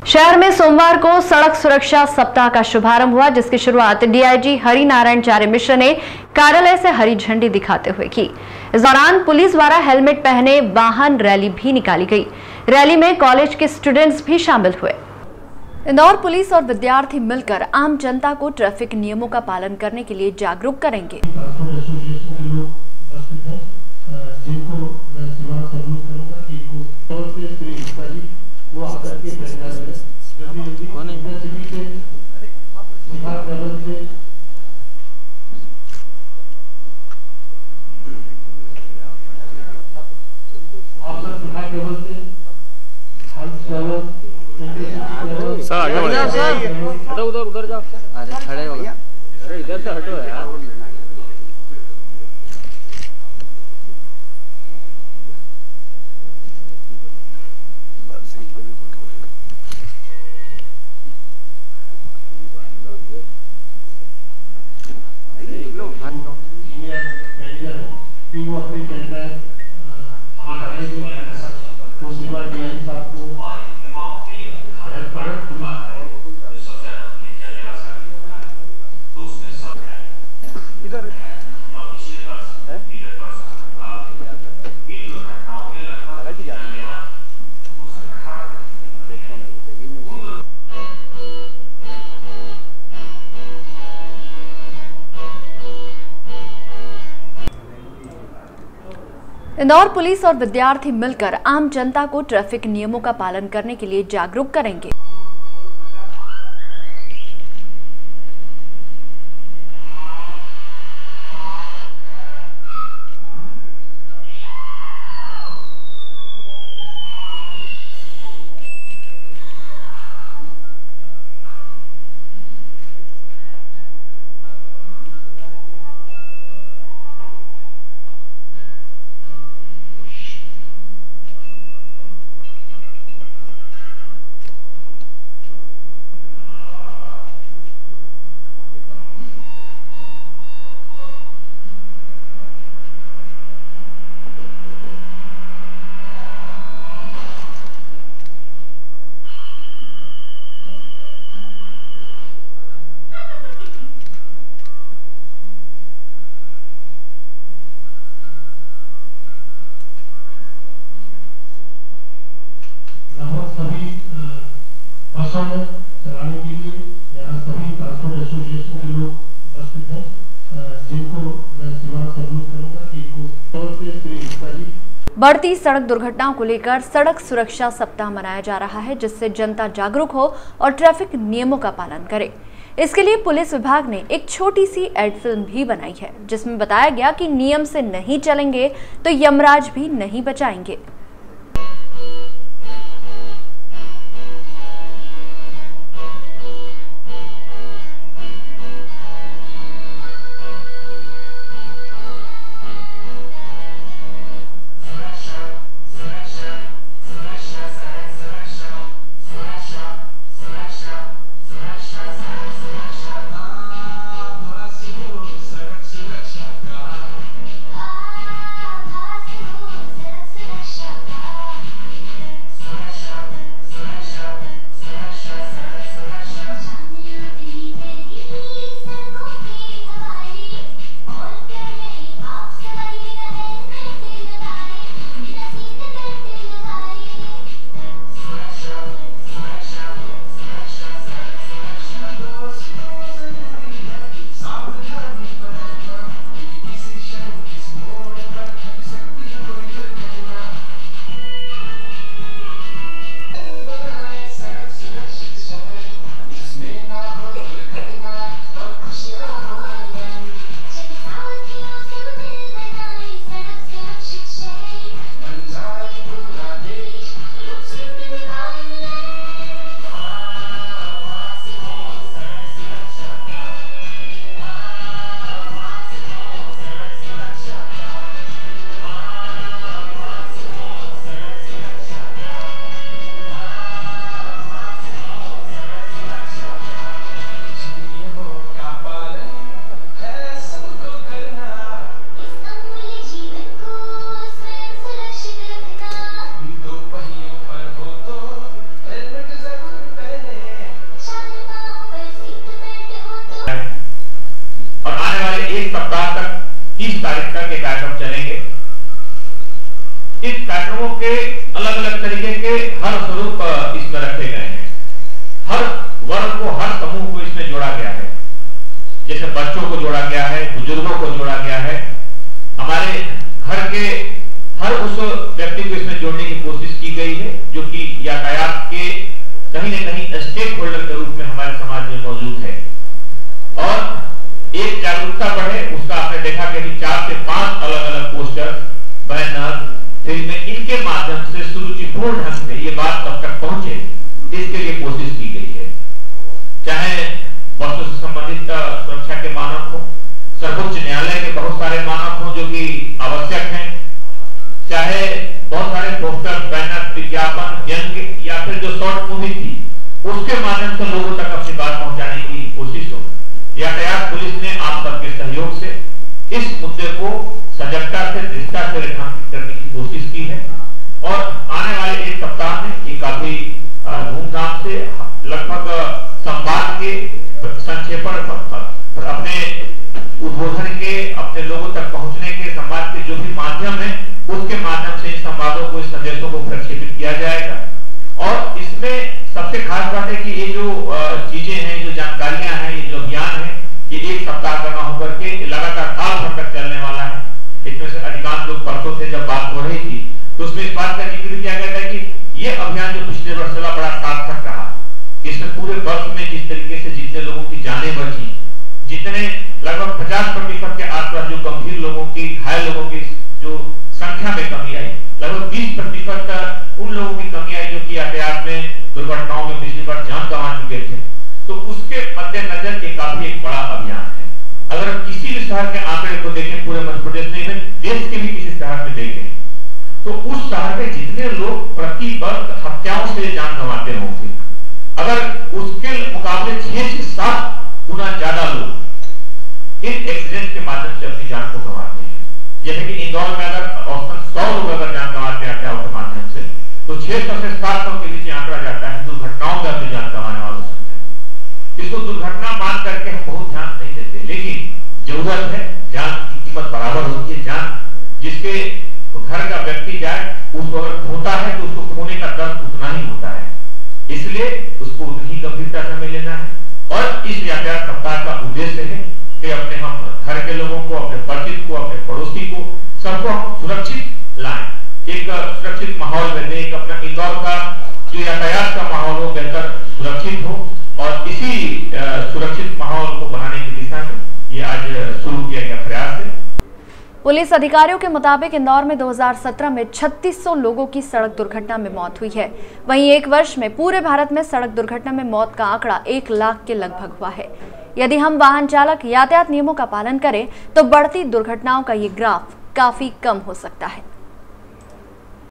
शहर में सोमवार को सड़क सुरक्षा सप्ताह का शुभारंभ हुआ, जिसकी शुरुआत डीआईजी हरि नारायण चार्य मिश्र ने कार्यालय से हरी झंडी दिखाते हुए की। इस दौरान पुलिस द्वारा हेलमेट पहने वाहन रैली भी निकाली गई। रैली में कॉलेज के स्टूडेंट्स भी शामिल हुए। इंदौर पुलिस और विद्यार्थी मिलकर आम जनता को ट्रैफिक नियमों का पालन करने के लिए जागरूक करेंगे। सर आगे बढ़ो, हटो उधर जाओ। अरे खड़े हो गए, अरे इधर से हटो यार। इंदौर पुलिस और विद्यार्थी मिलकर आम जनता को ट्रैफिक नियमों का पालन करने के लिए जागरूक करेंगे। चलाने के लिए यहाँ सभी ट्रांसपोर्ट एसोसिएशन के लोग उपस्थित हैं, जिनको मैं सीमा से अनुरोध करूंगा कि तौर पे श्री गुप्ता जी। बढ़ती सड़क दुर्घटनाओं को लेकर सड़क सुरक्षा सप्ताह मनाया जा रहा है, जिससे जनता जागरूक हो और ट्रैफिक नियमों का पालन करे। इसके लिए पुलिस विभाग ने एक छोटी सी एड फिल्म भी बनाई है, जिसमें बताया गया कि नियम से नहीं चलेंगे तो यमराज भी नहीं बचाएंगे। तारीख तक ये कार्यक्रम चलेंगे। इन कार्यक्रमों के अलग अलग तरीके के हर स्वरूप इसमें रखे गए हैं। हर वर्ग को, हर समूह को इसमें जोड़ा गया है। जैसे बच्चों को जोड़ा गया है, बुजुर्गों को जोड़ा गया है, हमारे घर के हर उस व्यक्ति को इसमें जोड़ने की कोशिश की गई है जो कि यातायात के कहीं न कहीं स्टेक होल्डर के रूप में हमारे समाज में मौजूद है। और एक जागरूकता बढ़े, उसका आपने देखा कि 4 से 5 अलग अलग पोस्टर, बैनर, फिल्में, इनके माध्यम से सुरुचिपूर्ण ढंग से ये बात तब तक पहुंचे, इसके लिए कोशिश की गई है। चाहे बसों से संबंधित सुरक्षा के मानक हो, सर्वोच्च न्यायालय के बहुत सारे मानक हो जो कि आवश्यक हैं, चाहे बहुत सारे पोस्टर, बैनर, विज्ञापन, व्यंग्य या फिर जो शॉर्ट मूवी थी उसके माध्यम से लोगों तक अपनी बात पहुंचाने की कोशिश हो। यातायात पुलिस ने आप सबके सहयोग से इस मुद्दे को सजगता से, दृढ़ता से रेखांकित करने की कोशिश की है और आने वाले एक सप्ताह में ये काफी धूमधाम से लगभग संवाद के संक्षेपण अपने उद्बोधन के, अपने लोगों तक पहुंचने के, संवाद के जो भी माध्यम है उसके माध्यम से इन संवादों को, इस संदेशों को प्रक्षेपित किया जाएगा। और इसमें सबसे खास बात है कि ये जो चीजें हैं, जो जानकारियां हैं, ये जो अभियान है, ये एक सप्ताह का न होकर के लगातार साल भर तक चलने वाला है। इसमें से अधिकांश लोग परसों से जब बात हो रही थी तो उसमें इस बात का जिक्र किया गया था कि ये अभियान जो पिछले वर्ष चला बड़ा सार्थक रहा। इसमें पूरे वर्ष में जिस तरीके से जितने लोगों की जानें बची, जितने लगभग 50% के आसपास जो गंभीर लोगों की, घायल लोगों की जो संख्या में कमी आई, लगभग 20% उन लोगों की कमी आई जो कि यातायात में दुर्घटनाओं में पिछली बार जान गंवा चुके थे। तो उसके मद्देनजर ये काफी एक बड़ा अभियान है। अगर किसी भी शहर के आंकड़े को देखें, पूरे मध्य प्रदेश में, देश के भी किसी शहर में देखें, तो उस शहर में जितने लोग प्रति वर्ष हत्याओं से जान गंवाते होंगे, अगर उसके मुकाबले 6 से 7 गुना ज्यादा लोग इन एक्सीडेंट के माध्यम से अपनी जान को गंवाते हैं। जैसे कि इंदौर में अगर औसतन 100 लोग अगर जान गंवाते हैं हत्याओं के माध्यम से, तो 600 से 700 के नीचे आंकड़ा जाता है दुर्घटनाओं में अपनी जान गंवाने वालों से। इसको दुर्घटना मान करके हम बहुत ध्यान नहीं देते, लेकिन जरूरत है, जान की कीमत बराबर होती है। जान जिसके घर का व्यक्ति जाए, उसको अगर खोता है तो उसको खोने का दर्द उतना ही होता है, इसलिए उसको उतनी गंभीरता से हमें लेना है। और इस यातायात सप्ताह का उद्देश्य है कि अपने हम घर के लोगों को, अपने परिचित को, अपने पड़ोसी को, सबको हम सुरक्षित लाएं, एक सुरक्षित माहौल में दें, एक अपना इंदौर का जो यातायात का माहौल हो बेहतर सुरक्षित हो। और इसी सुरक्षित माहौल को बनाने की दिशा में ये आज शुरू किया गया प्रयास है। पुलिस अधिकारियों के मुताबिक इंदौर में 2017 में 3600 लोगों की सड़क दुर्घटना में मौत हुई है। वहीं एक वर्ष में पूरे भारत में सड़क दुर्घटना में मौत का आंकड़ा 1 लाख के लगभग हुआ है। यदि हम वाहन चालक यातायात नियमों का पालन करें तो बढ़ती दुर्घटनाओं का ये ग्राफ काफी कम हो सकता है।